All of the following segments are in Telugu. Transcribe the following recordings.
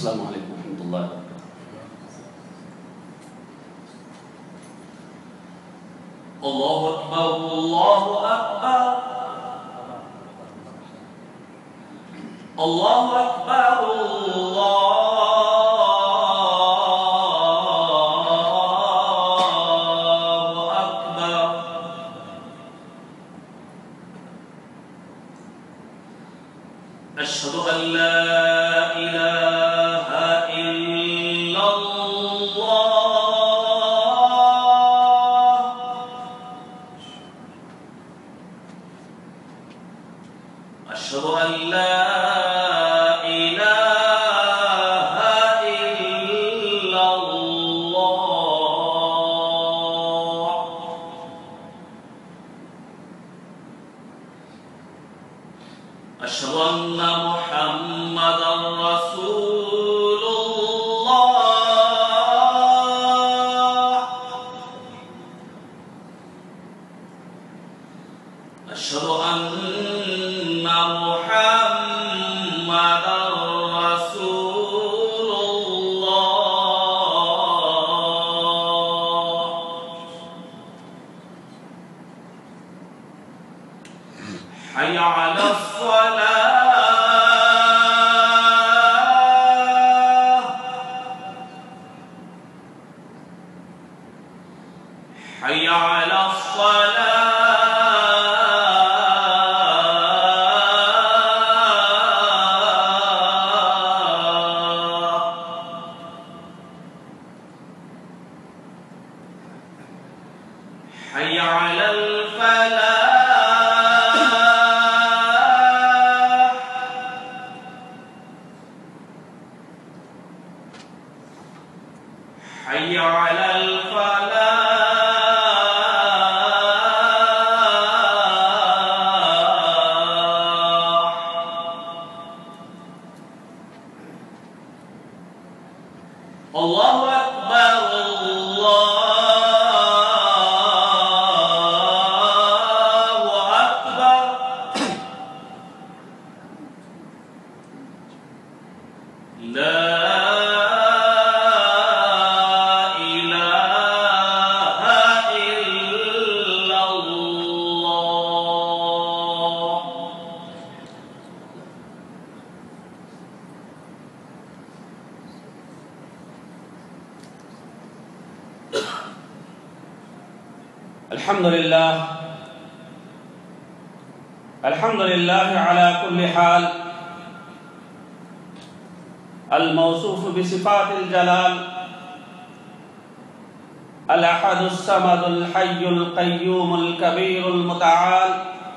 अस्सलामु अलैकुम रहमतुल्लाहि व बरकातुहू। अल्लाहु अकबर अल्लाहु अकबर अल्लाहु अकबर अल्लाहु अकबर। अशहदु अन ला इलाहा इल्लल्लाह। अशहदु अन ला इलाहा इल्लल्लाह। अशहदु अन्ना मुहम्मदन रसूलुल्लाह। अशहदु अन्ना मुहम्मदन रसूलुल्लाह। हय्या अलस सलाह। हय्या अलस सलाह। हय्या अलल फलाह। हय्या अलल फलाह। अल्लाहु अकबर अल्लाहु अकबर। ला इलाहा इल्लल्लाह। अल्हम्दुलिल्लाह अल्हम्दुलिल्लाह अला कुल्ली हाल अल मौसूफ बिसिफातिल जलाल अल अहदुस समदुल हय्युल क़य्यूमुल कबीरुल मुतआल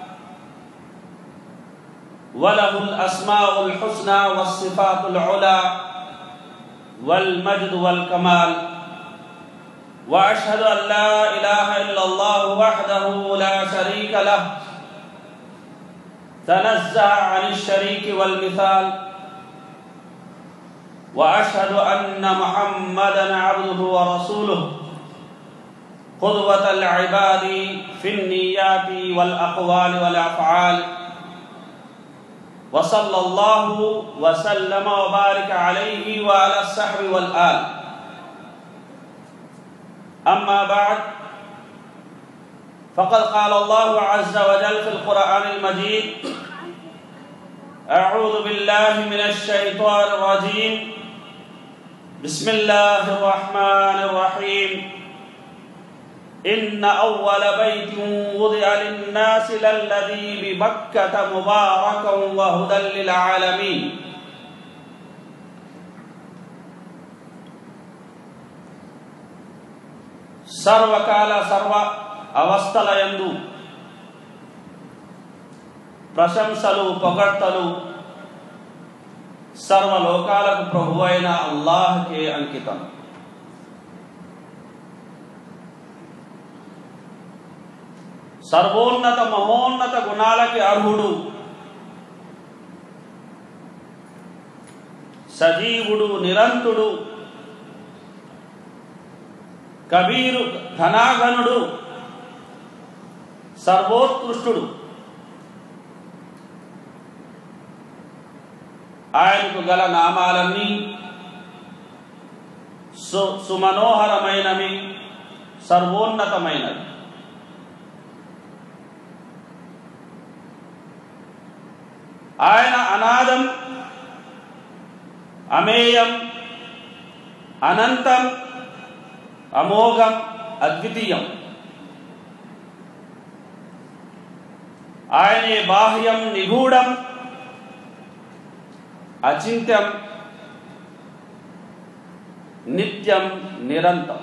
वलहुल अस्माउल हुस्ना वस्सिफातुल उला वल मज्द वल कमाल। व अशहदु अन ला इलाहा इल्लल्लाह वहदहु ला शरीक लह तनज़्ज़ह अनिश शरीक वल मिसाल। व अशहदु अन्न मुहम्मदन अब्दुहु व रसूलुहु क़ुद्वतल इबादी फिन निय्याति वल अक़वाल वल अफ़आल। व सल्लल्लाहु व सल्लम व बारिक अलैहि व अला अस्सहबि वल आल। अम्मा बाद फ़क़द क़ाल अल्लाहु अज़्ज़ व जल्ल फ़िल क़ुरआनिल मजीद अऊज़ु बिल्लाहि मिनश शैतानिर रजीम बिस्मिल्लाहिर रहमानिर रहीम। इन्न अव्वल बैतिन वुदिअ लिन्नासि लल्लज़ी बिबक्कत मुबारकन व हुदल लिल आलमीन। सर्वकाल सर्व అవస్థలయందు ప్రశంసలు పొగడ్తలు సర్వలోకాలకు ప్రభువైన అల్లాహ్కే అంకితం। సర్వోన్నత మహోన్నత గుణాలకి అర్హుడు, సజీవుడు, నిరంతుడు, కబీరు ధనాగణుడు, సర్వోత్కృష్టుడు। ఆయనకు గల నామాలన్నీ సుమనోహరమైనవి, సర్వోన్నతమైనవి. ఆయన అనాదం, అమేయం, అనంతం, అమోఘం, అద్వితీయం. ఆయనే బాహ్యం, నిగూఢం, అచింత్యం, నిత్యం, నిరంతరం.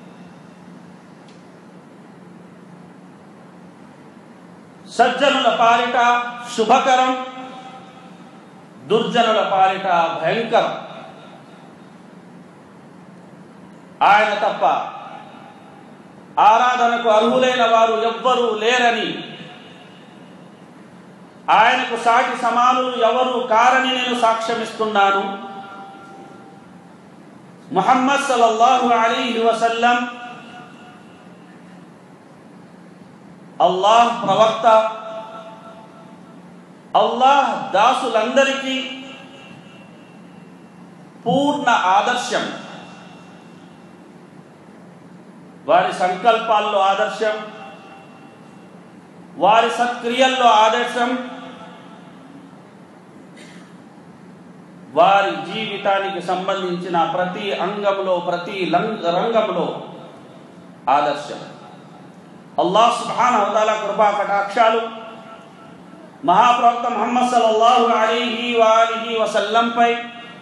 సజ్జనుల పాలిట శుభకరం, దుర్జనుల పాలిట భయంకరం. ఆయన తప్ప ఆరాధనకు అర్హులైన వారు ఎవ్వరూ లేరని, ఆయనకు సాటి సమానులు ఎవరు కారని నేను సాక్ష్యమిస్తున్నాను. ముహమ్మద్ సల్లల్లాహు అలైహి వసల్లం అల్లాహ్ ప్రవక్త, అల్లాహ్ దాసులందరికీ పూర్ణ ఆదర్శం. వారి సంకల్పాల్లో ఆదర్శం, వారి సత్క్రియల్లో ఆదర్శం, వారి జీవితానికి సంబంధించిన ప్రతి అంగంలో, ప్రతి రంగంలో ఆదర్శం. అల్లాహ్ సుబ్హానహు వ తఆలా కృపా కటాక్షాలు మహాప్రవక్త ముహమ్మద్ సల్లల్లాహు అలైహి వాలిహి వసల్లంపై,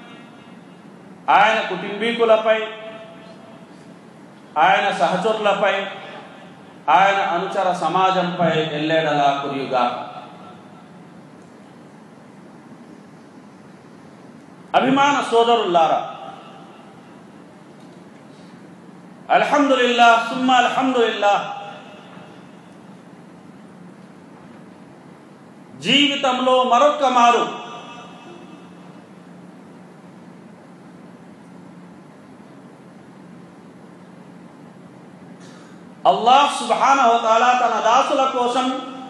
ఆయన కుటుంబీకులపై, ఆయన సహచరులపై, ఆయన అనుచర సమాజంపై ఎల్లేడలా కురియుగా. అభిమాన సోదరులారా, అల్హమ్దులిల్లాహ్ సుమ్మ అల్హమ్దులిల్లాహ్. జీవితంలో మరొక్క మారు అల్లాహ్ సుబ్హానహు వ తఆలా తన దాసుల కోసం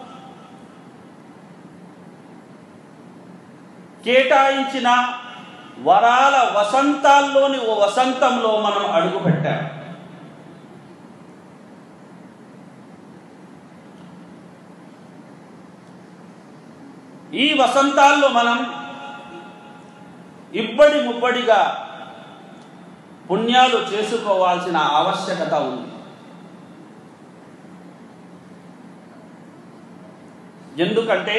కేటాయించిన వరాల వసంతాల్లోని ఓ వసంతంలో మనం అడుగుపెట్టాం. ఈ వసంతాల్లో మనం ఇబ్బడి ముబ్బడిగా పుణ్యాలు చేసుకోవాల్సిన ఆవశ్యకత ఉంది. ఎందుకంటే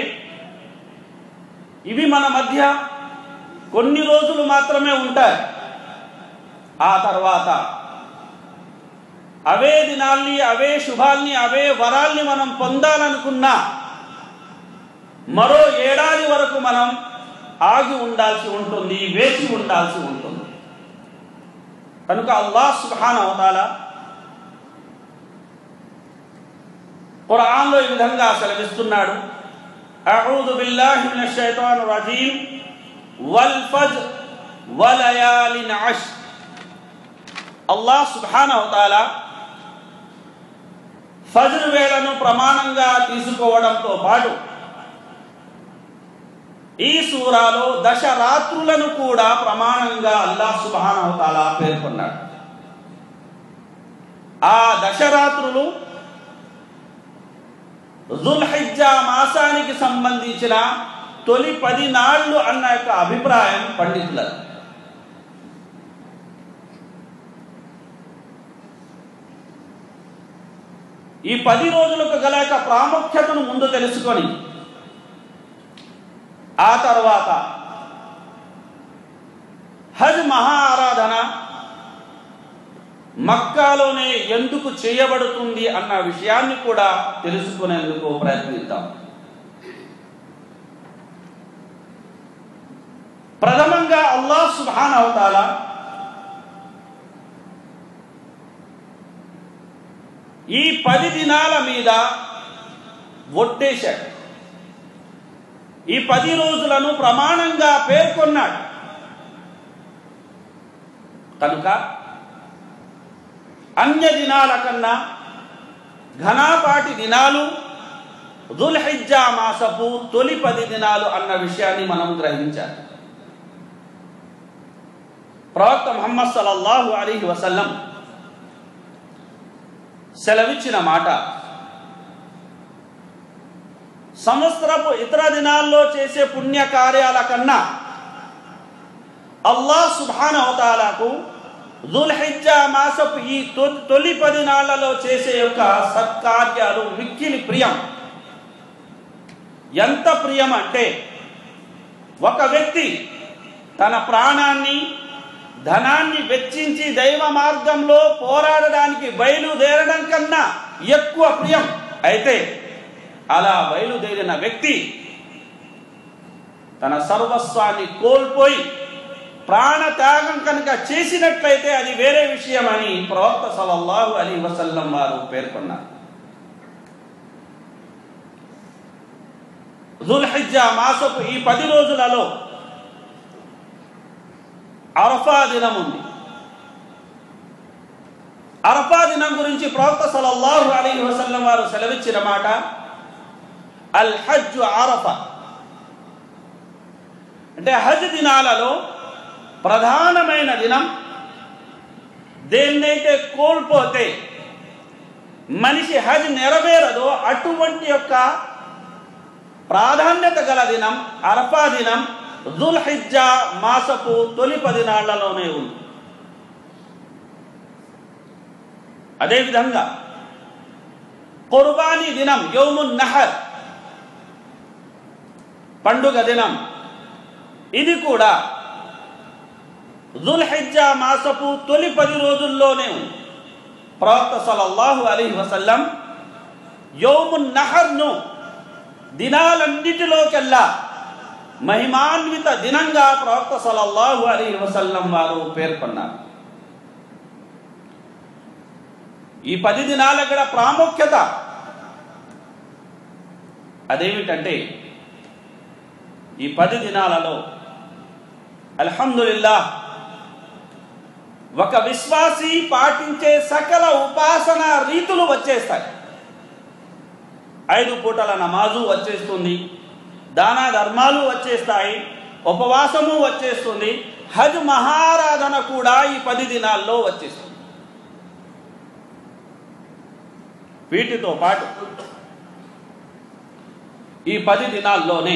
ఇవి మన మధ్య కొన్ని రోజులు మాత్రమే ఉంటాయి. ఆ తర్వాత అవే దినాల్ని, అవే శుభాల్ని, అవే వరాల్ని మనం పొందాలనుకున్నా మరో ఏడాది వరకు మనం ఆగి ఉండాల్సి ఉంటుంది, వేచి ఉండాల్సి ఉంటుంది. కనుక అల్లాహ్ సుబ్హానహు వ తఆలా ఖురాన్లో ఈ విధంగా సెలవిస్తున్నాడు. అఊదు బిల్లాహి మినష్ షైతానిర్ రజీం వల్ ఫజ్ర్ వలయాలిన్ అష్ర్. అల్లాహ్ సుబ్హానహు వ తఆలా ఫజ్ర్ వేళను ప్రమాణంగా తీసుకోవడంతో పాటు ఈ సూరాలో 10 రాత్రులను కూడా ప్రమాణంగా అల్లాహ్ సుబ్హానహు వ తఆలా పేర్కొన్నాడు. ఆ 10 రాత్రులు జుల్హిజ్జా మాసానికి సంబంధించిన తొలి 10 నాళ్ళు అన్న యొక్క అభిప్రాయం పండితులది. ఈ 10 రోజులకు గల యొక్క ప్రాముఖ్యతను ముందు తెలుసుకొని ఆ తర్వాత హజ్ మహా ఆరాధన మక్కాలోనే ఎందుకు చేయబడుతుంది అన్న విషయాన్ని కూడా తెలుసుకునేందుకు ప్రయత్నిద్దాం. ప్రథమంగా అల్లాహ్ సుబ్హానహు వ తఆలా ఈ 10 దినాల మీద ఒట్టేశాడు. ఈ 10 రోజులను ప్రమాణంగా పేర్కొన్నాడు. కనుక అన్య దినాల కన్నా ఘనాపాటి దినాలు జుల్హిజ్జా మాసపు తొలి 10 దినాలు అన్న విషయాన్ని మనం గ్రహించాలి. ప్రవక్త ముహమ్మద్ సల్లల్లాహు అలైహి వసల్లం సెలవిచ్చిన మాట, సంవత్సరపు ఇతర దినాల్లో చేసే పుణ్య కార్యాల కన్నా అల్లాహ్ సుబ్హానహు వ తఆలాకు దుల్హిజ్జా మాసపు ఈ తొలి 10 నాళ్లలో చేసే యొక్క సత్కార్యాలు మిక్కిలి ప్రియం. ఎంత ప్రియం అంటే, ఒక వ్యక్తి తన ప్రాణాన్ని ధనాన్ని వెచ్చించి దైవ మార్గంలో పోరాడడానికి బయలుదేరడం కన్నా ఎక్కువ ప్రియం. అయితే అలా బయలుదేరిన వ్యక్తి తన సర్వస్వాన్ని కోల్పోయి ప్రాణత్యాగం కనుక చేసినట్లయితే అది వేరే విషయం అని ప్రవక్త సల్లల్లాహు అలైహి వసల్లం వారు పేర్కొన్నారు. దుల్హిజ్జా మాసపు ఈ 10 రోజులలో అరఫా దినం ఉంది. అరఫా దినం గురించి ప్రవక్త సల్లల్లాహు అలైహి వసల్లం వారు సెలవిచ్చిన మాట, అల్ హజ్జు అరఫా అంటే హజ్ దినాలలో ప్రధానమైన దినం. దేన్నైతే కోల్పోతే మనిషి హజ్ నెరవేరదో అటువంటి యొక్క ప్రాధాన్యత గల దినం అరఫా దినం దుల్హిజ్జా మాసపు తొలి 10 నాళ్లలోనే ఉంది. అదేవిధంగా కుర్బానీ దినం యౌమున్ నహర్ పండుగ దినం, ఇది కూడా దుల్హిజ్జా మాసపు తొలి 10 రోజుల్లోనే ఉంది. ప్రవక్త సల్లల్లాహు అలైహి వసల్లం యౌమున్ నహర్ను దినాలన్నిటిలోకెల్లా మహిమాన్విత దినంగా ప్రవక్త సల్లల్లాహు అలైహి వసల్లం వారు పేర్కొన్నారు. ఈ 10 దినాల గల ప్రాముఖ్యత అదేమిటంటే, ఈ 10 దినాలలో అల్హమ్దులిల్లాహ్ ఒక విశ్వాసీ పాటించే సకల ఉపాసన రీతులు వచ్చేస్తాయి. 5 పూటల నమాజు వచ్చేస్తుంది, దాన ధర్మాలు వచ్చేస్తాయి, ఉపవాసము వచ్చేస్తుంది, హజ్ మహారాధన కూడా ఈ 10 దినాల్లో వచ్చేస్తుంది. వీటితో పాటు ఈ 10 దినాల్లోనే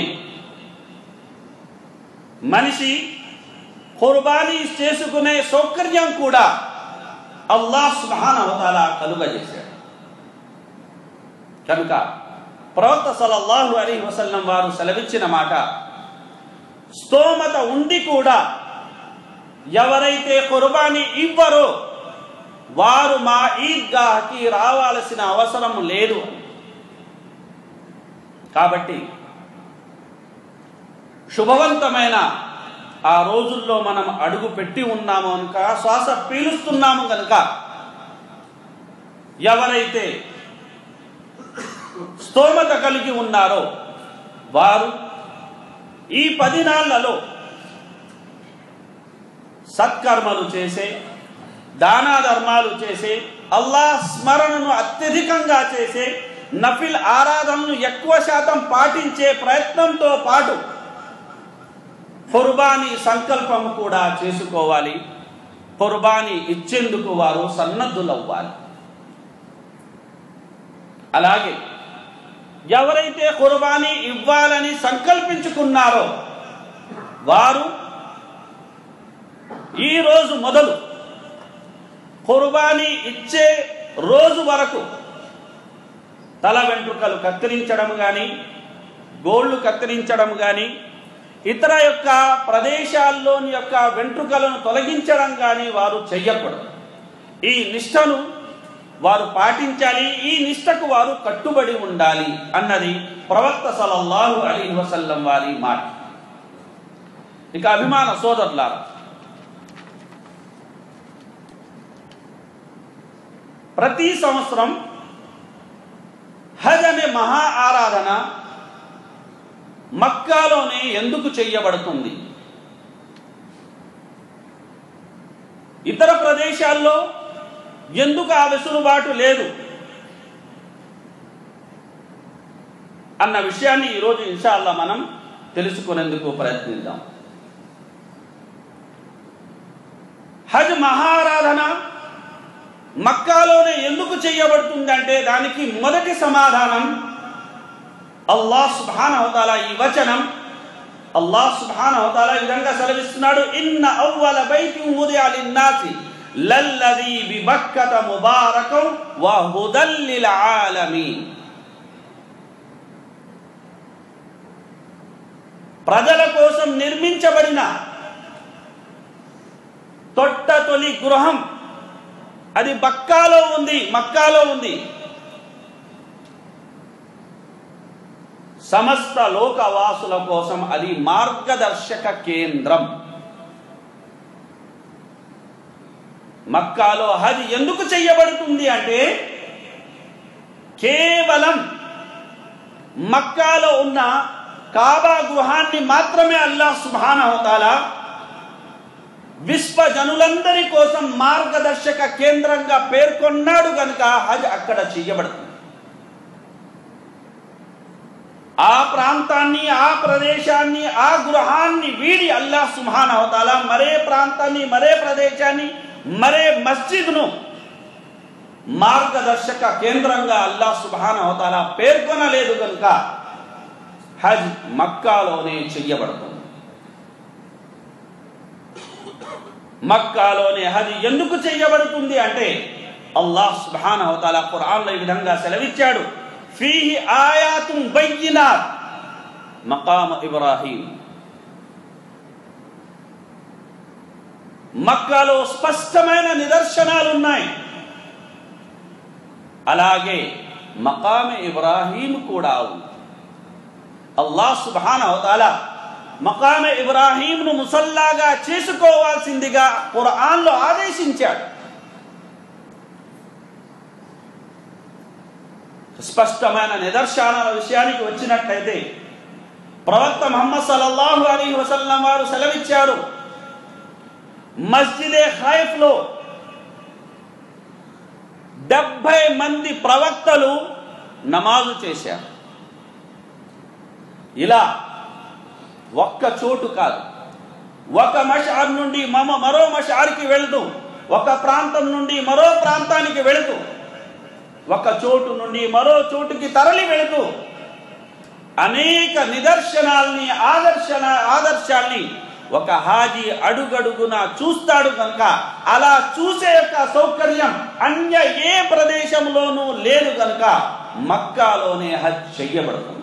మనిషి కుర్బానీ చేసుకునే సౌకర్యం కూడా అల్లాహ్ సుబ్హానహు వ తఆలా కలుగజేశాడు. కనుక ప్రవక్త సల్లల్లాహు అలైహి వసల్లం వారు సెలవిచ్చిన మాట, స్తోమత ఉండి కూడా ఎవరైతే కుర్బానీ ఇవ్వరో వారు మా ఈద్గాహకి రావాల్సిన అవసరం లేదు. కాబట్టి శుభవంతమైన ఆ రోజుల్లో మనం అడుగు పెట్టి ఉన్నాము కనుక, శ్వాస పీలుస్తున్నాము కనుక, ఎవరైతే స్తోమత కలిగి ఉన్నారో వారు ఈ 10 నాళ్లలో సత్కర్మలు చేసే, దానా ధర్మాలు చేసే, అల్లాహ్ స్మరణను అత్యధికంగా చేసే, నఫిల్ ఆరాధనను ఎక్కువ శాతం పాటించే ప్రయత్నంతో పాటు కుర్బానీ సంకల్పం కూడా చేసుకోవాలి. కుర్బానీ ఇచ్చేందుకు వారు సన్నద్ధులవ్వాలి. అలాగే ఎవరైతే కుర్బానీ ఇవ్వాలని సంకల్పించుకున్నారో వారు ఈ రోజు మొదలు కుర్బానీ ఇచ్చే రోజు వరకు తల వెంట్రుకలు కత్తిరించడం కానీ, గోళ్ళు కత్తిరించడం కానీ, ఇతర యొక్క ప్రదేశాల్లోని యొక్క వెంట్రుకలను తొలగించడం కానీ వారు చెయ్యకూడదు. ఈ నిష్టను వారు పాటించాలి, ఈ నిష్టకు వారు కట్టుబడి ఉండాలి అన్నది ప్రవక్త సల్లల్లాహు అలైహి వసల్లం వారి మాట. ఇక అభిమాన సోదరులారా, ప్రతి సంవత్సరం హజ్ అనే మహా ఆరాధన మక్కాలోనే ఎందుకు చెయ్యబడుతుంది? ఇతర ప్రదేశాల్లో ఎందుకు ఆ వెసులుబాటు లేదు అన్న విషయాన్ని ఈరోజు ఇన్షాల్లా మనం తెలుసుకునేందుకు ప్రయత్నిద్దాం. హజ్ మహారాధన మక్కాలోనే ఎందుకు చేయబడుతుందంటే దానికి మొదటి సమాధానం అల్లాహ్ సుబ్హానహు వ తఆలా ఈ వచనం అల్లాహ్ సుబ్హానహు వ తఆలా ఈ విధంగా సెలవిస్తున్నాడు, ఇన్న అవ్వల బైతిన్ వుదిఅ లిన్నాసి లల్లదీ బిబక్కత ముబారకం వ హుదల్ లిల్ ఆలమీన్. ప్రజల కోసం నిర్మించబడిన తొలి గృహం అది మక్కాలో ఉంది. సమస్త లోకవాసుల కోసం అది మార్గదర్శక కేంద్రం. మక్కాలో హజ్ ఎందుకు చేయబడుతుంది అంటే కేవలం మక్కాలో ఉన్న కాబా గృహాన్ని మాత్రమే అల్లాహ్ సుబ్హానహు వ తఆలా విశ్వ జనులందరి కోసం మార్గదర్శక కేంద్రంగా పేర్కొన్నాడు కనుక హజ్ అక్కడ చేయబడుతుంది. ఆ ప్రాంతాన్ని, ఆ ప్రదేశాన్ని, ఆ గృహాన్ని వీడి అల్లాహ్ సుబ్హానహు వ తఆలా మరే ప్రాంతాన్ని, మరే ప్రదేశాన్ని, మరే మస్జిద్ను మార్గదర్శక కేంద్రంగా అల్లాహ్ సుబ్హానహు వ తఆలా పేర్కొనలేదు కనుక హజ్ మక్కాలోనే చెయ్యబడుతుంది. మక్కాలోనే హజ్ ఎందుకు చెయ్యబడుతుంది అంటే అల్లాహ్ సుబ్హానహు వ తఆలా ఖురాన్లో ఈ విధంగా సెలవిచ్చాడు, ఫీహి ఆయాతున్ బయ్యినాత్ మకామ ఇబ్రాహీం. మక్కాలో స్పష్టమైన నిదర్శనాలు ఉన్నాయి. అలాగే మకామ ఇబ్రాహీం కూడా ఉంది. అల్లాహ్ సుబ్హానహు వ తఆలా మకామ ఇబ్రాహీంను ముసల్లాగా చేసుకోవాల్సిందిగా ఖురాన్లో ఆదేశించాడు. స్పష్టమైన నిదర్శనాల విషయానికి వచ్చినట్లయితే ప్రవక్త ముహమ్మద్ సల్లల్లాహు అలైహి వసల్లం వారు సెలవిచ్చారు, మస్జిదే ఖైఫ్లో 70 మంది ప్రవక్తలు నమాజు చేశారు. ఇలా ఒక్క చోటు కాదు, ఒక మషార్ నుండి మరో మషార్కి వెళుతూ, ఒక ప్రాంతం నుండి మరో ప్రాంతానికి వెళుతూ, ఒక చోటు నుండి మరో చోటుకి తరలి వెళుతూ అనేక నిదర్శనాల్ని, ఆదర్శాల్ని ఒక హాజీ అడుగడుగునా చూస్తాడు కనుక అలా చూసే యొక్క సౌకర్యం అన్య ఏ ప్రదేశంలోనూ లేదు కనుక మక్కాలోనే హజ్ చెయ్యబడుతుంది.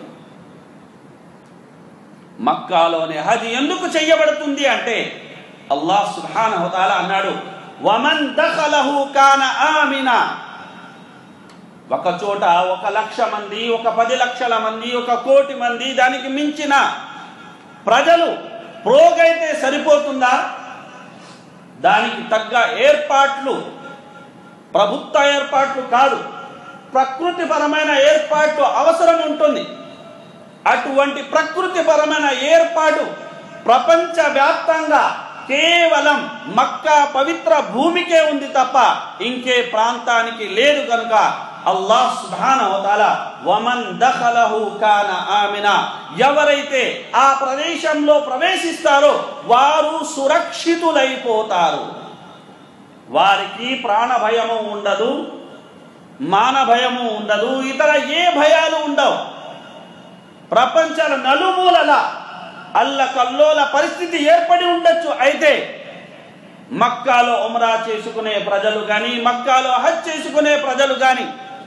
మక్కాలోనే హజ్ ఎందుకు చెయ్యబడుతుంది అంటే అల్లాహ్ సుబ్హానహు వ తఆలా అన్నాడు, వమన్ దఖలహు కాన ఆమినా. ఒక చోట 1,00,000 మంది, 10 లక్షల మంది, 1 కోటి మంది, దానికి మించిన ప్రజలు ప్రోగైతే సరిపోతుందా? దానికి తగ్గ ఏర్పాట్లు, ప్రభుత్వ ఏర్పాట్లు కాదు, ప్రకృతిపరమైన ఏర్పాట్లు అవసరం ఉంటుంది. అటువంటి ప్రకృతిపరమైన ఏర్పాటు ప్రపంచవ్యాప్తంగా కేవలం మక్కా పవిత్ర భూమికే ఉంది తప్ప ఇంకే ప్రాంతానికి లేదు కనుక అల్లాహ్ సుబ్హానహు వ తఆలా వమన్ దఖలహు కాన ఆమినా, ఎవరైతే ఆ ప్రదేశంలో ప్రవేశిస్తారో వారు సురక్షితులైపోతారు. వారికి ప్రాణ భయము ఉండదు, మాన భయము ఉండదు, ఇతర ఏ భయాలు ఉండవు. ప్రపంచం నలుమూలల అల్లకల్లోల పరిస్థితి ఏర్పడి ఉండొచ్చు. అయితే మక్కాలో ఉమ్రా చేసుకునే ప్రజలు కానీ, మక్కాలో హజ్ చేసుకునే ప్రజలు కానీ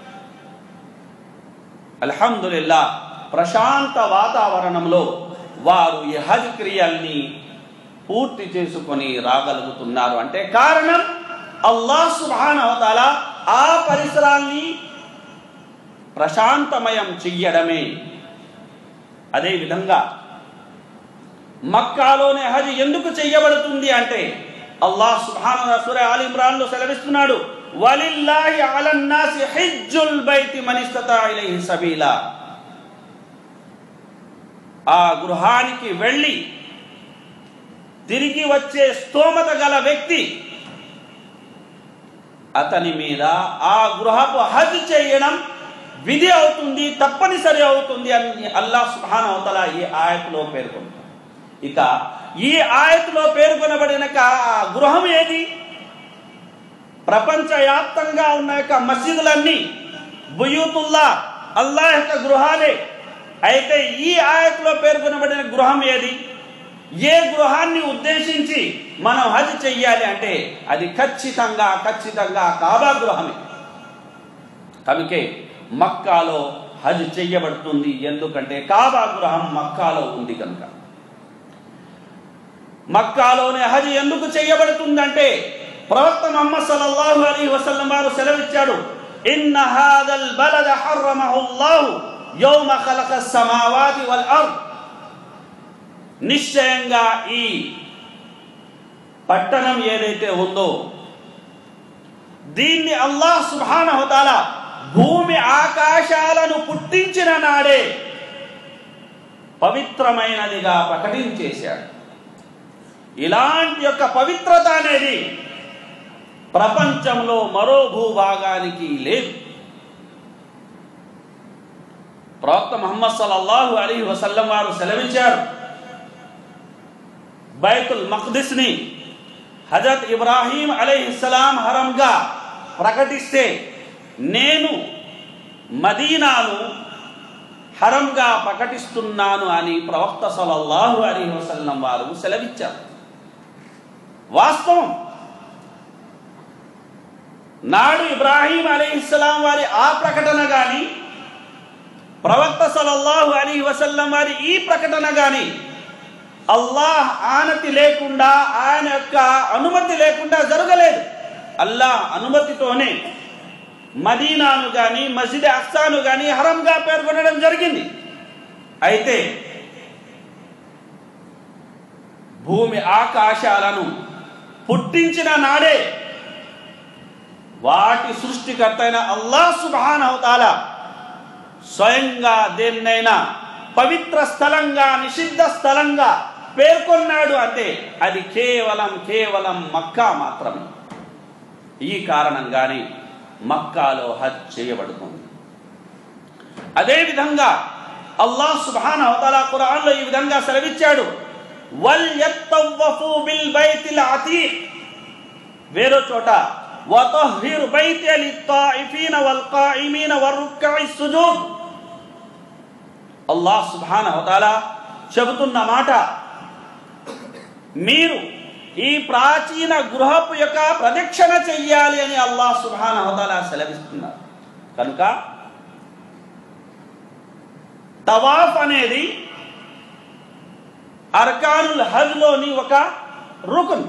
అల్హమ్దులిల్లాహ్ ప్రశాంత వాతావరణంలో వారు ఈ హజ్ క్రియల్ని పూర్తి చేసుకొని రాగలుగుతున్నారు. అంటే కారణం అల్లాహ్ సుబ్హానహు వ తఆలా ఆ పరిసరాల్ని ప్రశాంతమయం చెయ్యడమే. అదేవిధంగా మక్కాలోనే హజ్ ఎందుకు చెయ్యబడుతుంది అంటే అల్లాహ్ సుబ్హానహు వ తఆలా సూరా ఆల్ ఇమ్రాన్ లో సెలవిస్తున్నాడు, వలిల్లాహి అలన్నాసి హజ్జుల్ బైతి మన్ ఇస్తతా ఇలైహి సబీలా. ఆ గృహానికి వెళ్ళి తిరిగి వచ్చే స్తోమత గల వ్యక్తి అతని మీద ఆ గృహపు హజ్ చేయడం విధి అవుతుంది, తప్పనిసరి అవుతుంది అని అల్లాహ్ సుబ్హానహు వ తఆలా ఈ ఆయత్లో పేర్కొంటారు. ఇక ఈ ఆయత్లో పేర్కొనబడిన గృహం ఏది? ప్రపంచవ్యాప్తంగా ఉన్న యొక్క మసీదులన్నీ బుయూతుల్లా, అల్లాహ్ యొక్క గృహాలే. అయితే ఈ ఆయత్లో పేర్కొనబడిన గృహం ఏది? ఏ గృహాన్ని ఉద్దేశించి మనం హజ్ చెయ్యాలి అంటే అది ఖచ్చితంగా కాబా గృహమే. కనుకే మక్కాలో హజ్ చెయ్యబడుతుంది. ఎందుకంటే కాబా గృహం మక్కాలో ఉంది కనుక. మక్కాలోనే హజ్ ఎందుకు చెయ్యబడుతుందంటే ప్రవక్త ముహమ్మద్ సల్లల్లాహు అలైహి వసల్లం వారు సెలవిచ్చాడు, ఇన్న హాదల్ బలద హర్రమహుల్లాహు యౌమ ఖలఖస్ సమావాతి వల్ అర్ద్. నిశ్చయంగా ఈ పట్టణం ఏదైతే ఉందో దీన్ని అల్లాహ్ సుబ్హానహు వ తఆలా భూమి ఆకాశాలను పుట్టించిన నాడే పవిత్రమైనదిగా ప్రకటించేశాడు. ఇలాంటి యొక్క పవిత్రత అనేది ప్రపంచంలో మరో భూభాగానికి లేదు. ప్రవక్త ముహమ్మద్ సల్లల్లాహు అలైహి వసల్లం వారు సెలవించారు, బైతుల్ మఖ్దిస్ని హజరత్ ఇబ్రాహీం అలైహిస్సలాం హరంగా ప్రకటిస్తే నేను మదీనాను హరంగా ప్రకటిస్తున్నాను అని ప్రవక్త సల్లల్లాహు అలైహి వసల్లం వారు సెలవిచ్చారు. వాస్తవం. నాడు ఇబ్రాహీం అలైహిస్సలాం వారి ఆ ప్రకటన కానీ ప్రవక్త సల్లల్లాహు అలైహి వసల్లం వారి ఈ ప్రకటన కానీ అల్లాహ్ ఆనతి లేకుండా, ఆయన యొక్క అనుమతి లేకుండా జరగలేదు. అల్లాహ్ అనుమతితోనే మదీనాను కానీ మస్జిద్ అక్సాను కానీ హరంగా పేర్కొనడం జరిగింది. అయితే భూమి ఆకాశాలను పుట్టించిన నాడే వాటి సృష్టికర్త అయిన అల్లాహ్ సుబ్హానహు వ తఆలా స్వయంగా దేన్నైనా పవిత్ర స్థలంగా, నిషిద్ధ స్థలంగా పేర్కొన్నాడు అంటే అది కేవలం మక్కా మాత్రమే. ఈ కారణంగానే మక్కాలో హజ్ చేయబడుతుంది. అదేవిధంగా అల్లాహ్ సుబ్హానహు వ తఆలా ఖురాన్లో ఈ విధంగా సెలవిచ్చాడు, వల్ యత్తవఫు బిల్ బైతిల్ అతీక్. వేరో చోట వతహిర్ బైతి లిత్తాయిఫీన వల్ ఖాయిమీన వరుక్కాఇస్ సుజూద్. అల్లాహ్ సుబ్హానహు వ తఆలా చెబుతున్న మాట, మీరు ఈ ప్రాచీన గృహపు యొక్క ప్రదక్షిణ చెయ్యాలి అని అల్లాహ్ సుబ్హానహు వ తఆలా సెలవిస్తున్నారు. కనుక తవాఫ్ అనేది అర్కానుల్ హజ్లోని ఒక రుకున్.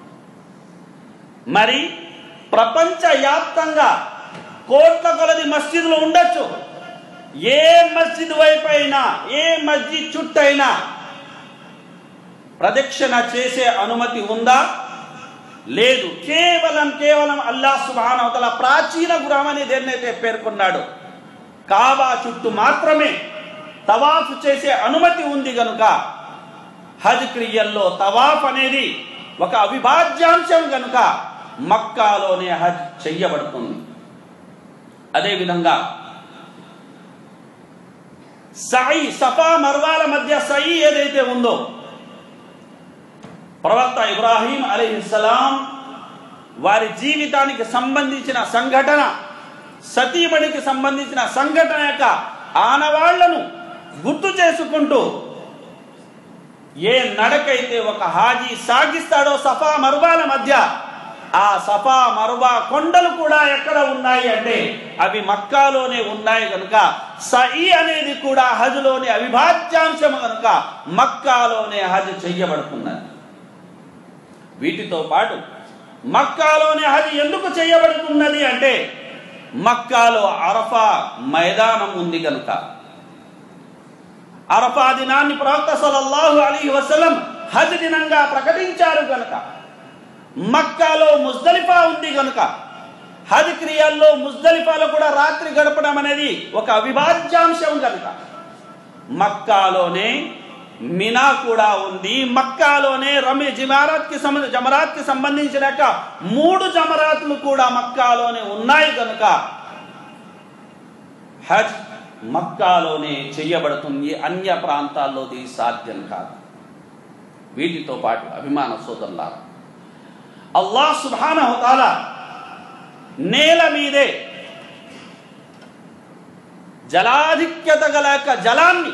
మరి ప్రపంచవ్యాప్తంగా కోట్ల కొలది మస్జిదులు ఉండొచ్చు. ఏ మస్జిద్ వైపు అయినా, ఏ మస్జిద్ చుట్టైనా ప్రదక్షిణ చేసే అనుమతి ఉందా? లేదు. కేవలం అల్లాహ్ సుబ్హానహు వ తఆలా ప్రాచీన గృహం అనేది ఏదైతే పేర్కొన్నాడో కాబా చుట్టూ మాత్రమే తవాఫ్ చేసే అనుమతి ఉంది కనుక హజ్ క్రియల్లో తవాఫ్ అనేది ఒక అవిభాజ్యాంశం కనుక మక్కాలోనే హజ్ చెయ్యబడుతుంది. అదేవిధంగా సయి, సఫా మర్వాల మధ్య సయి ఏదైతే ఉందో ప్రవక్త ఇబ్రాహీం అలైహిస్సలాం వారి జీవితానికి సంబంధించిన సంఘటన, సతీమణికి సంబంధించిన సంఘటన యొక్క ఆనవాళ్లను గుర్తు చేసుకుంటూ ఏ నడకైతే ఒక హాజీ సాగిస్తాడో సఫా మర్వాల మధ్య, ఆ సఫా మర్వా కొండలు కూడా ఎక్కడ ఉన్నాయి అంటే అవి మక్కాలోనే ఉన్నాయి కనుక సయి అనేది కూడా హజ్లోని అవిభాజ్యాంశం కనుక మక్కాలోనే హజ్ చెయ్యబడుతున్నది. వీటితో పాటు మక్కాలోనే హజ్ ఎందుకు చేయబడుతున్నది అంటే మక్కాలో అరఫా మైదానం ఉంది కనుక. అరఫా దినాన్ని ప్రవక్త సల్లల్లాహు అలైహి వసల్లం హజ్ దినంగా ప్రకటించారు కనుక, మక్కాలో ముజ్దలిఫా ఉంది కనుక హజ్ క్రియల్లో ముజ్దలిఫాలో కూడా రాత్రి గడపడం అనేది ఒక అవిభాజ్యాంశం కనుక మక్కాలోనే మినా కూడా ఉంది. మక్కాలోనే జమరాత్కి సంబంధించిన 3 జమరాత్లు కూడా మక్కాలోనే ఉన్నాయి కనుక హజ్ మక్కాలోనే చేయబడుతుంది. అన్య ప్రాంతాల్లో ఇది సాధ్యం కాదు. వీటితో పాటు అభిమాన సోదరులారా, అల్లాహ్ సుబ్హానహు వ తఆలా నేల మీదే జలాధిక్యత గల జలాన్ని,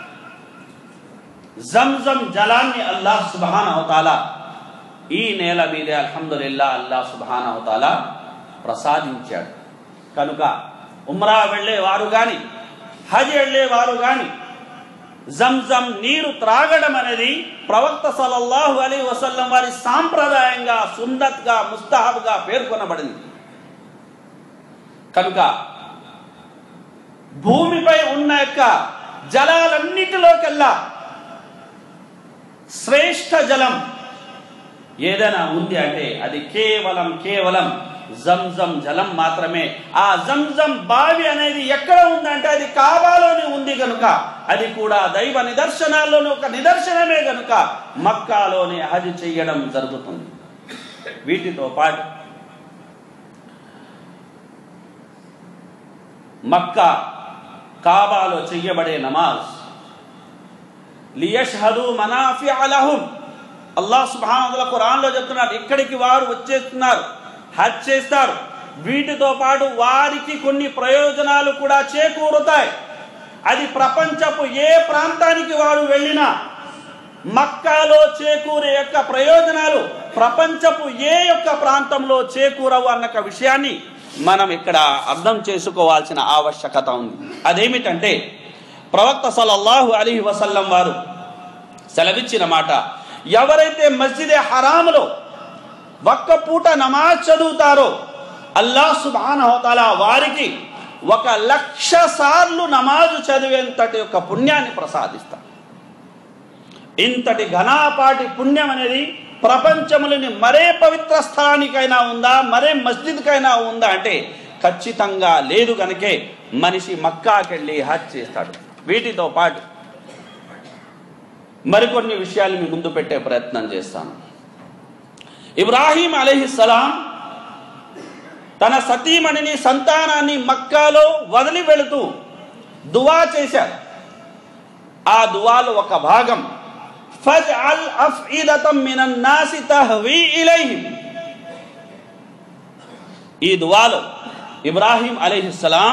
జంజం జలాన్ని అల్లాహ్ సుబ్హానహు తఆలా ఈ నేల మీదే అల్హమ్దులిల్లాహ్ అల్లాహ్ సుబ్హానహు తఆలా ప్రసాదించాడు. కనుక ఉమ్రా వెళ్ళేవారు కానీ, హజ్ వెళ్ళేవారు కానీ జంజం నీరు త్రాగడం అనేది ప్రవక్త సల్లల్లాహు అలైహి వసల్లం వారి సాంప్రదాయంగా, సున్నత్గా, ముస్తహబ్గా పేర్కొనబడింది. కనుక భూమిపై ఉన్న యొక్క జలాలన్నిటిలోకెల్లా శ్రేష్ఠ జలం ఏదైనా ఉంది అంటే అది కేవలం జంజం జలం మాత్రమే. ఆ జంజం బావి అనేది ఎక్కడ ఉందంటే అది కాబాలోనే ఉంది కనుక, అది కూడా దైవ నిదర్శనాల్లోని ఒక నిదర్శనమే కనుక మక్కాలోనే హజ్ చేయడం జరుగుతుంది. వీటితో పాటు మక్కా కాబాలో చెయ్యబడే నమాజ్ లియష్హదు మనాఫిఅ లహుం, అల్లాహ్ సుబ్హానహు వ తఆలా ఖురాన్లో చెప్తున్నాడు, ఇక్కడికి వారు వచ్చేస్తున్నారు, హజ్ చేస్తారు, వీటితో పాటు వారికి కొన్ని ప్రయోజనాలు కూడా చేకూరుతాయి. అది ప్రపంచపు ఏ ప్రాంతానికి వారు వెళ్ళినా మక్కాలో చేకూరే యొక్క ప్రయోజనాలు ప్రపంచపు ఏ యొక్క ప్రాంతంలో చేకూరవు అన్న విషయాన్ని మనం ఇక్కడ అర్థం చేసుకోవాల్సిన ఆవశ్యకత ఉంది. అదేమిటంటే ప్రవక్త సల్లల్లాహు అలైహి వసల్లం వారు సెలవిచ్చిన మాట, ఎవరైతే మస్జిద్ హరాములో ఒక్క పూట నమాజ్ చదువుతారో అల్లాహ్ సుబ్హానహు వ తఆలా వారికి 1,00,000 సార్లు నమాజు చదివేంతటి యొక్క పుణ్యాన్ని ప్రసాదిస్తారు. ఇంతటి ఘనాపాటి పుణ్యం అనేది ప్రపంచంలోని మరే పవిత్ర స్థలానికైనా ఉందా, మరే మస్జిద్కైనా ఉందా అంటే ఖచ్చితంగా లేదు. కనుకే మనిషి మక్కాకెళ్ళి హజ్ చేస్తాడు. వీటితో పాటు మరికొన్ని విషయాలు మీ ముందు పెట్టే ప్రయత్నం చేస్తాను. ఇబ్రాహీం అలైహిస్సలాం తన సతీమణిని, సంతానాన్ని మక్కాలో వదిలి వెళుతూ దువా చేశారు. ఆ దువాలో ఒక భాగం ఫజ్అల్ అఫ్ఇదతం మినన్ నాసి తహ్వీ ఇలైహిం. ఈ దువాలో ఇబ్రాహీం అలైహిస్సలాం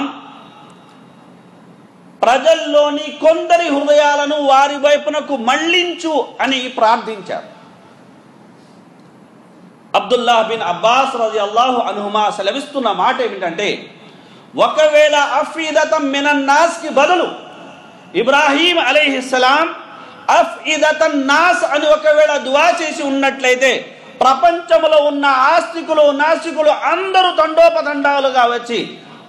ప్రజల్లోని కొందరి హృదయాలను వారి వైపునకు మళ్లించు అని ప్రార్థించారు. అబ్దుల్లాహ్ బిన్ అబ్బాస్ రజియల్లాహు అన్హుమా సెలవిస్తున్న మాట ఏమిటంటే, ఒకవేళ అఫ్ఇదతం మినన్ నాస్ కి బదులు ఇబ్రాహీం అలైహిస్సలాం అఫ్ఇదతన్ నాస్ అని ఒకవేళ దువా చేసి ఉన్నట్లయితే ప్రపంచంలో ఉన్న ఆస్తికులు, నాస్తికులు అందరూ తండోపతండాలుగా వచ్చి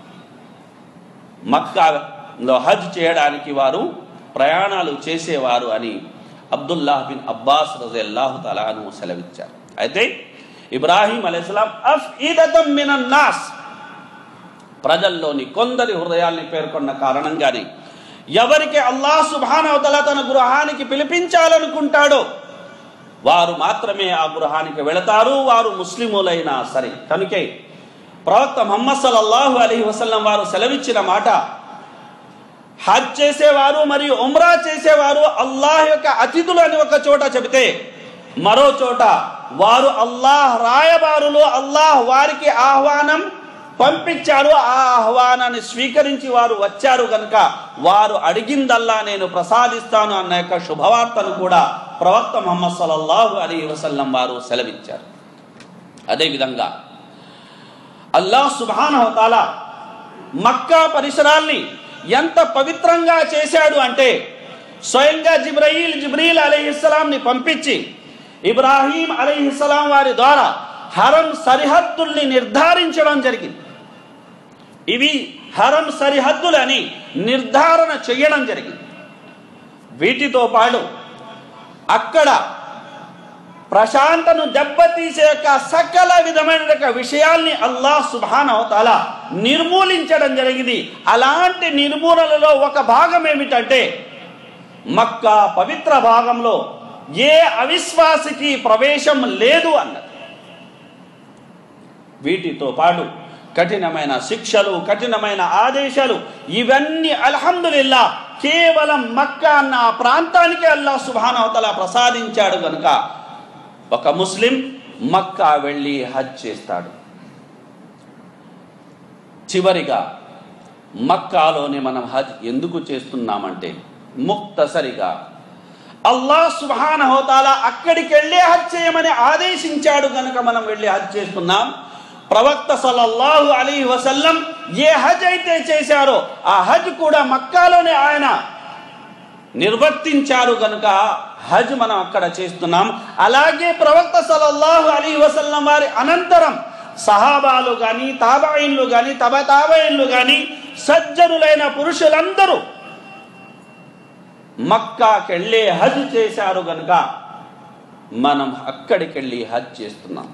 మక్కాలో హజ్ చేయడానికి వారు ప్రయాణాలు చేసేవారు అని అబ్దుల్లాహ్ బిన్ అబ్బాస్ రజియల్లాహు తఆలా అన్హు సెలవిచ్చారు. అయితే ఇబ్రాహీం అలైహిస్సలాం అఫ్ఇదతం మినన్ నాస్, ప్రజల్లోని కొందరి హృదయాల్ని పేర్కొన్న కారణంగానే ఎవరికి అల్లాహ్ సుబ్హానహు వ తఆలా తన గృహానికి పిలిపించాలనుకుంటాడో వారు మాత్రమే ఆ గృహానికి వెళతారు, వారు ముస్లిములైనా సరే. కనుకే ప్రవక్త ముహమ్మద్ సల్లల్లాహు అలైహి వసల్లం వారు సెలవిచ్చిన మాట, హజ్ చేసేవారు మరియు ఉమ్రా చేసేవారు అల్లాహ్ యొక్క అతిథులు అని ఒక చోట చెబితే, మరో చోట వారు అల్లాహ్ రాయబారులు, అల్లాహ్ వారికి ఆహ్వానం పంపించారు, ఆ ఆహ్వానాన్ని స్వీకరించి వారు వచ్చారు కనుక వారు అడిగిందల్లా నేను ప్రసాదిస్తాను అన్న యొక్క శుభవార్తను కూడా ప్రవక్త ముహమ్మద్ సల్లల్లాహు అలైహి వసల్లం వారు సెలవిచ్చారు. అదేవిధంగా అల్లాహ్ సుబ్హానహు వ తఆలా మక్కా పరిసరాల్ని ఎంత పవిత్రంగా చేశాడు అంటే స్వయంగా జిబ్రీల్ అలైహిస్సలాంని పంపించి ఇబ్రాహీం అలైహిస్సలాం వారి ద్వారా హరం సరిహద్దుల్ని నిర్ధారించడం జరిగింది. ఇవి హరం సరిహద్దులని నిర్ధారణ చేయడం జరిగింది. వీటితో పాటు అక్కడ ప్రశాంతను దెబ్బతీసే యొక్క సకల విధమైన విషయాల్ని అల్లాహ్ సుబ్హానహు వ తఆలా నిర్మూలించడం జరిగింది. అలాంటి నిర్మూలనలో ఒక భాగం ఏమిటంటే మక్కా పవిత్ర భాగంలో ఏ అవిశ్వాసికి ప్రవేశం లేదు అన్నది. వీటితో పాటు కఠినమైన శిక్షలు, కఠినమైన ఆదేశాలు, ఇవన్నీ అల్హమ్దులిల్లాహ్ కేవలం మక్కా అన్న ఆ ప్రాంతానికి అల్లాహ్ సుబ్హానహు వ తఆలా ప్రసాదించాడు కనుక ఒక ముస్లిం మక్కా వెళ్ళి హజ్ చేస్తాడు. చివరిగా మక్కాలోనే మనం హజ్ ఎందుకు చేస్తున్నామంటే ముక్తసరిగా అల్లాహ్ సుబ్హానహు వ తఆలా అక్కడికి వెళ్ళి హజ్ చేయమని ఆదేశించాడు కనుక మనం వెళ్ళి హజ్ చేస్తున్నాం. ప్రవక్త సల్లల్లాహు అలైహి వసల్లం ఏ హజ్ అయితే చేశారో ఆ హజ్ కూడా మక్కాలోనే ఆయన నిర్వర్తించారు కనుక హజ్ మనం అక్కడ చేస్తున్నాం. అలాగే ప్రవక్త సల్లల్లాహు అలైహి వసల్లం వారి అనంతరం సహాబాలు కానీ తాబঈన్లు కానీ తాబঈన్లు కానీ సజ్జనులైన పురుషులందరూ మక్కాకి వెళ్ళి హజ్ చేశారు కనుక మనం అక్కడికి వెళ్ళి హజ్ చేస్తున్నాం.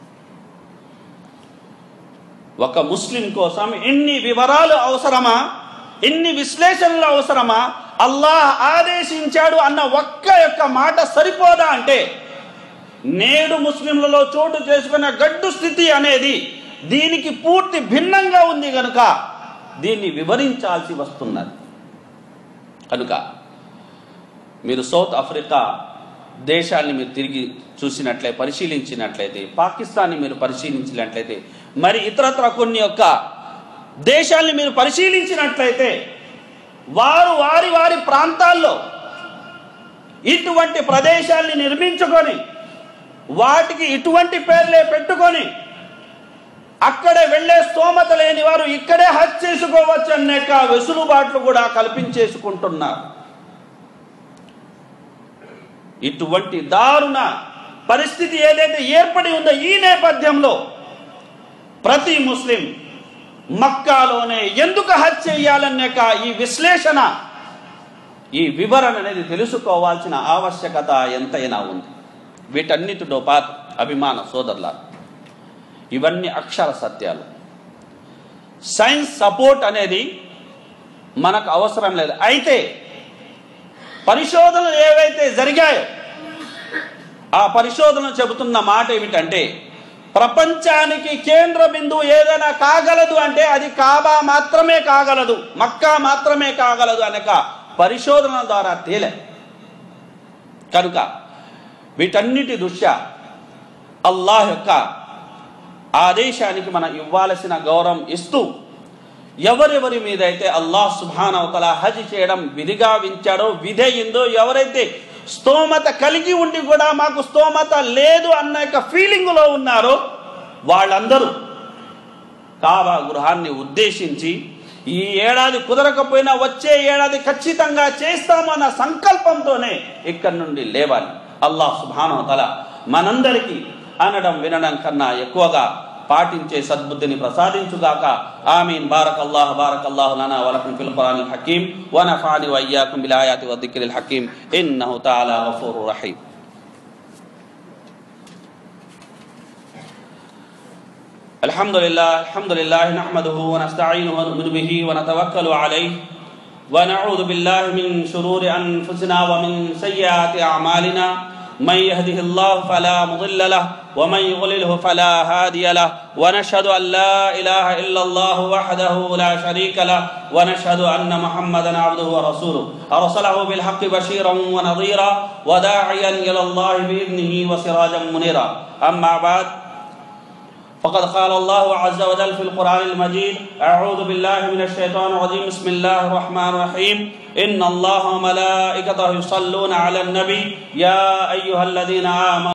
ఒక ముస్లిం కోసం ఎన్ని వివరాలు అవసరమా, ఎన్ని విశ్లేషణలు అవసరమా, అల్లాహ్ ఆదేశించాడు అన్న ఒక్క యొక్క మాట సరిపోదా అంటే నేడు ముస్లింలలో చోటు చేసుకున్న గడ్డు స్థితి అనేది దీనికి పూర్తి భిన్నంగా ఉంది కనుక దీన్ని వివరించాల్సి వస్తున్నది. కనుక మీరు సౌత్ ఆఫ్రికా దేశాన్ని మీరు తిరిగి చూసినట్లయితే పరిశీలించినట్లయితే, పాకిస్తాన్ని మీరు పరిశీలించినట్లయితే, మరి ఇతరత్ర కొన్ని యొక్క దేశాల్ని మీరు పరిశీలించినట్లయితే వారు వారి వారి ప్రాంతాల్లో ఇటువంటి ప్రదేశాల్ని నిర్మించుకొని వాటికి ఇటువంటి పేర్లే పెట్టుకొని అక్కడే వెళ్ళే స్తోమత లేని వారు ఇక్కడే హజ్ చేసుకోవచ్చు అనేక వెసులుబాట్లు కూడా కల్పించేసుకుంటున్నారు. ఇటువంటి దారుణ పరిస్థితి ఏదైతే ఏర్పడి ఉందో ఈ నేపథ్యంలో ప్రతి ముస్లిం మక్కాలోనే ఎందుకు హజ్ చేయాలనేక ఈ విశ్లేషణ, ఈ వివరణ అనేది తెలుసుకోవాల్సిన ఆవశ్యకత ఎంతైనా ఉంది. వీటన్నిటితో పాటు అభిమాన సోదరుల, ఇవన్నీ అక్షర సత్యాలు. సైన్స్ సపోర్ట్ అనేది మనకు అవసరం లేదు. అయితే పరిశోధనలు ఏవైతే జరిగాయో ఆ పరిశోధనలు చెబుతున్న మాట ఏమిటంటే ప్రపంచానికి కేంద్ర బిందువు ఏదైనా కాగలదు అంటే అది కాబా మాత్రమే కాగలదు, మక్కా మాత్రమే కాగలదు అనేక పరిశోధనల ద్వారా తేలే. కనుక వీటన్నిటి దృష్ట్యా అల్లాహ్ యొక్క ఆదేశానికి మనం ఇవ్వాల్సిన గౌరవం ఇస్తూ ఎవరెవరి మీదైతే అల్లాహ్ సుబ్హానహు వ తఆలా హజ్ చేయడం విధిగా వించాడో, విధేయిందో, ఎవరైతే స్తోమత కలిగి ఉండి కూడా మాకు స్తోమత లేదు అన్న యొక్క ఫీలింగ్లో ఉన్నారో వాళ్ళందరూ కాబా గృహాన్ని ఉద్దేశించి ఈ ఏడాది కుదరకపోయినా వచ్చే ఏడాది ఖచ్చితంగా చేస్తామన్న సంకల్పంతోనే ఇక్కడి నుండి లేవాలి. అల్లాహ్ సుబ్హానహు వ తఆలా మనందరికీ అనడం వినడం కన్నా ఎక్కువగా పాటించే సద్బుద్ధిని ప్రసాదించుగాక. ఆమీన్. బారకల్లాహు లనా వ లకుం ఫిల్ ఖురానిల్ హకీమ్ వ నఫఅని వ ఇయ్యాకుం బిల్ ఆయాతి వ దిక్రిల్ హకీమ్ ఇన్నహు తఆలా గఫూరుర్ రహీమ్. అల్హమ్దులిల్లాహి నహ్మదుహు వ నస్తഈనుహు వ ను'మిను బిహి వ నతవక్కలు అలైహి వ నఊదు బిల్లాహి మిన్ షురూరి అన్ఫుసినా వ మిన్ సయ్యిఆతి అమాలినా. من يهده الله فلا مضل له ومن يضلله فلا هادي له ونشهد أن لا إله إلا الله وحده لا شريك له ونشهد أن محمدا عبده ورسوله أرسله بالحق بشيرا ونظيرا وداعيا إلى الله بإذنه وسراجا منيرا. أما بعد فقد قال الله عز وجل في القرآن المجيد أعوذ بالله من الشيطان الرجيم بسم الله الرحمن الرحيم إن الله وملائكته يصلون على النبي يا أيها الذين آمنوا